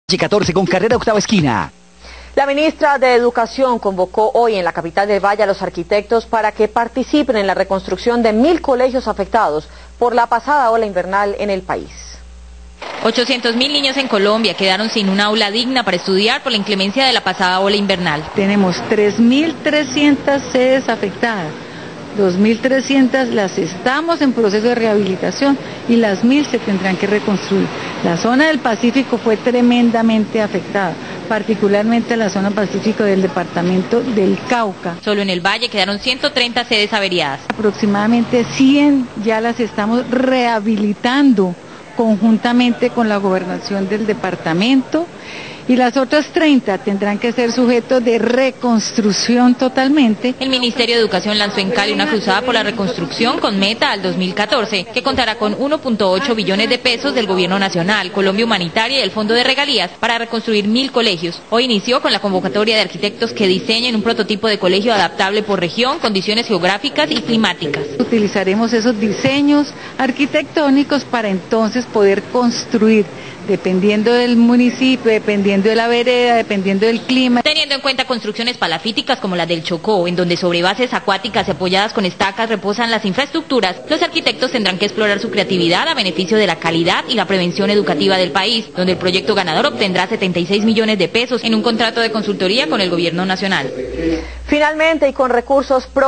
14 con carrera octava esquina. La ministra de Educación convocó hoy en la capital del Valle a los arquitectos para que participen en la reconstrucción de 1000 colegios afectados por la pasada ola invernal en el país. 800.000 niños en Colombia quedaron sin un aula digna para estudiar por la inclemencia de la pasada ola invernal. Tenemos 3.300 sedes afectadas. 2.300 las estamos en proceso de rehabilitación y las 1.000 se tendrán que reconstruir. La zona del Pacífico fue tremendamente afectada, particularmente la zona pacífico del departamento del Cauca. Solo en el Valle quedaron 130 sedes averiadas. Aproximadamente 100 ya las estamos rehabilitando conjuntamente con la gobernación del departamento. Y las otras 30 tendrán que ser sujetos de reconstrucción totalmente. El Ministerio de Educación lanzó en Cali una cruzada por la reconstrucción con meta al 2014, que contará con 1.8 billones de pesos del Gobierno Nacional, Colombia Humanitaria y el Fondo de Regalías para reconstruir 1000 colegios. Hoy inició con la convocatoria de arquitectos que diseñen un prototipo de colegio adaptable por región, condiciones geográficas y climáticas. Utilizaremos esos diseños arquitectónicos para entonces poder construir, dependiendo del municipio, dependiendo de la vereda, dependiendo del clima. Teniendo en cuenta construcciones palafíticas como la del Chocó, en donde sobre bases acuáticas y apoyadas con estacas reposan las infraestructuras, los arquitectos tendrán que explorar su creatividad a beneficio de la calidad y la prevención educativa del país, donde el proyecto ganador obtendrá 76 millones de pesos en un contrato de consultoría con el Gobierno Nacional. Finalmente, y con recursos